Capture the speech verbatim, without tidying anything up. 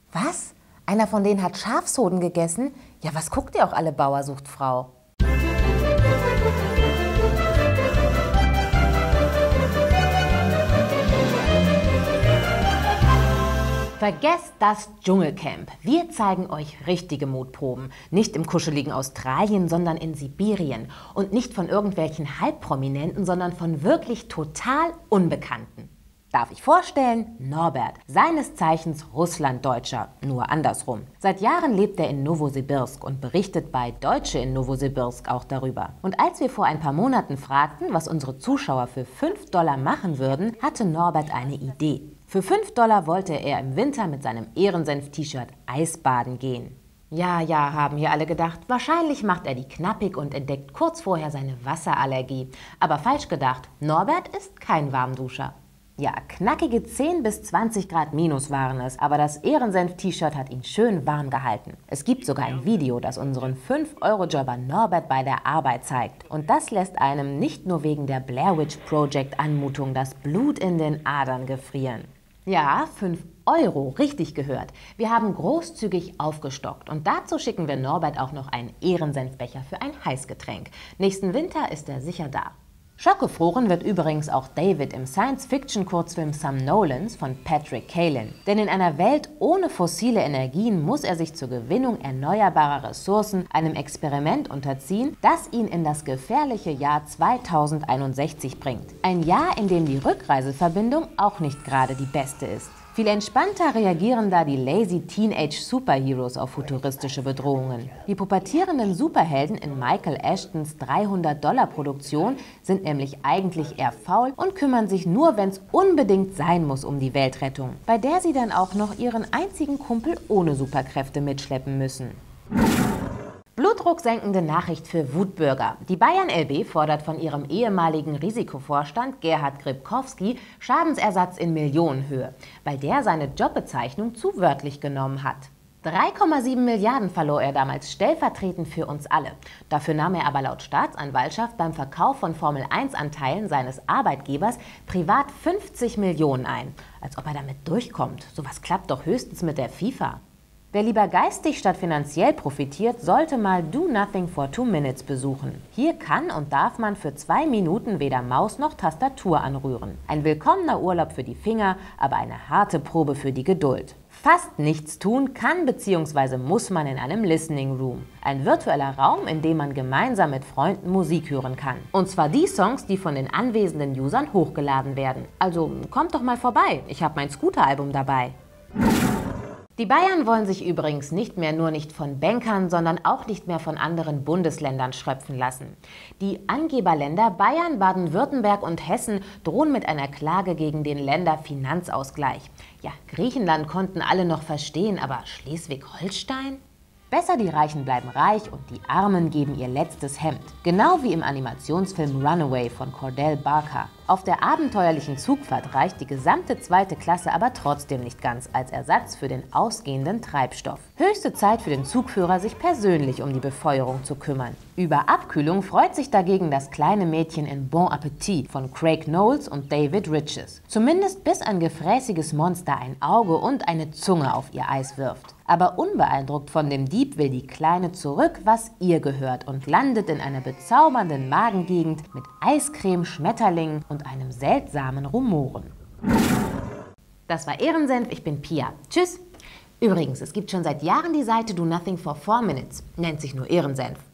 Was? Einer von denen hat Schafshoden gegessen? Ja, was guckt ihr auch alle, Bauer sucht Frau? Vergesst das Dschungelcamp. Wir zeigen euch richtige Mutproben. Nicht im kuscheligen Australien, sondern in Sibirien. Und nicht von irgendwelchen Halbprominenten, sondern von wirklich total Unbekannten. Darf ich vorstellen? Norbert, seines Zeichens Russlanddeutscher, nur andersrum. Seit Jahren lebt er in Nowosibirsk und berichtet bei Deutsche in Nowosibirsk auch darüber. Und als wir vor ein paar Monaten fragten, was unsere Zuschauer für fünf Dollar machen würden, hatte Norbert eine Idee. Für fünf Dollar wollte er im Winter mit seinem Ehrensenf-T-Shirt Eisbaden gehen. Ja, ja, haben hier alle gedacht, wahrscheinlich macht er die knappig und entdeckt kurz vorher seine Wasserallergie. Aber falsch gedacht, Norbert ist kein Warmduscher. Ja, knackige zehn bis zwanzig Grad minus waren es, aber das Ehrensenf-T-Shirt hat ihn schön warm gehalten. Es gibt sogar ein Video, das unseren fünf Euro Jobber Norbert bei der Arbeit zeigt. Und das lässt einem nicht nur wegen der Blair Witch Project Anmutung das Blut in den Adern gefrieren. Ja, fünf Euro, richtig gehört. Wir haben großzügig aufgestockt und dazu schicken wir Norbert auch noch einen Ehrensenfbecher für ein Heißgetränk. Nächsten Winter ist er sicher da. Schockgefroren wird übrigens auch David im Science-Fiction-Kurzfilm Somnolence von Patrick Kalin. Denn in einer Welt ohne fossile Energien muss er sich zur Gewinnung erneuerbarer Ressourcen einem Experiment unterziehen, das ihn in das gefährliche Jahr zweitausendeinundsechzig bringt. Ein Jahr, in dem die Rückreiseverbindung auch nicht gerade die beste ist. Viel entspannter reagieren da die lazy Teenage Superheroes auf futuristische Bedrohungen. Die pubertierenden Superhelden in Michael Ashtons dreihundert Dollar Produktion sind nämlich eigentlich eher faul und kümmern sich nur, wenn es unbedingt sein muss, um die Weltrettung, bei der sie dann auch noch ihren einzigen Kumpel ohne Superkräfte mitschleppen müssen. Blutdrucksenkende Nachricht für Wutbürger. Die Bayern L B fordert von ihrem ehemaligen Risikovorstand Gerhard Gripkowski Schadensersatz in Millionenhöhe, weil der seine Jobbezeichnung zu wörtlich genommen hat. drei Komma sieben Milliarden verlor er damals stellvertretend für uns alle. Dafür nahm er aber laut Staatsanwaltschaft beim Verkauf von Formel eins Anteilen seines Arbeitgebers privat fünfzig Millionen ein. Als ob er damit durchkommt. Sowas klappt doch höchstens mit der FIFA. Wer lieber geistig statt finanziell profitiert, sollte mal Do Nothing for Two Minutes besuchen. Hier kann und darf man für zwei Minuten weder Maus noch Tastatur anrühren. Ein willkommener Urlaub für die Finger, aber eine harte Probe für die Geduld. Fast nichts tun kann bzw. muss man in einem Listening Room. Ein virtueller Raum, in dem man gemeinsam mit Freunden Musik hören kann. Und zwar die Songs, die von den anwesenden Usern hochgeladen werden. Also kommt doch mal vorbei, ich habe mein Scooter-Album dabei. Die Bayern wollen sich übrigens nicht mehr nur nicht von Bankern, sondern auch nicht mehr von anderen Bundesländern schröpfen lassen. Die Angeberländer Bayern, Baden-Württemberg und Hessen drohen mit einer Klage gegen den Länderfinanzausgleich. Ja, Griechenland konnten alle noch verstehen, aber Schleswig-Holstein? Besser die Reichen bleiben reich und die Armen geben ihr letztes Hemd. Genau wie im Animationsfilm Runaway von Cordell Barker. Auf der abenteuerlichen Zugfahrt reicht die gesamte zweite Klasse aber trotzdem nicht ganz als Ersatz für den ausgehenden Treibstoff. Höchste Zeit für den Zugführer, sich persönlich um die Befeuerung zu kümmern. Über Abkühlung freut sich dagegen das kleine Mädchen in Bon Appetit von Craig Knowles und David Riches. Zumindest bis ein gefräßiges Monster ein Auge und eine Zunge auf ihr Eis wirft. Aber unbeeindruckt von dem Dieb will die Kleine zurück, was ihr gehört und landet in einer bezaubernden Magengegend mit Eiscreme, Schmetterlingen und einem seltsamen Rumoren. Das war Ehrensenf, ich bin Pia. Tschüss! Übrigens, es gibt schon seit Jahren die Seite Do Nothing for Four Minutes, nennt sich nur Ehrensenf.